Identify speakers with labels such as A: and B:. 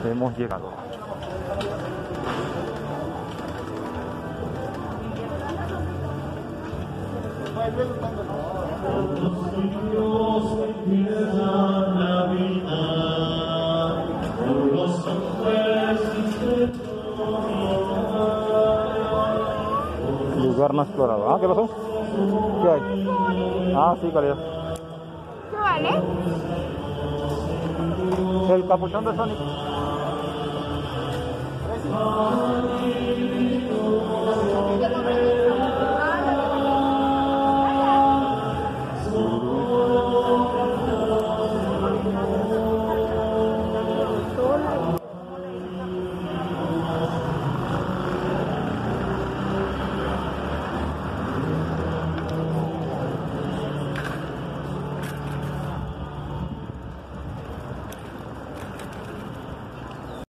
A: Hemos llegado. Lugar no explorado. Ah, ¿qué pasó? ¿Qué hay? Ah, sí, calidad.
B: ¿Qué vale?
A: El capuchón de Sonic.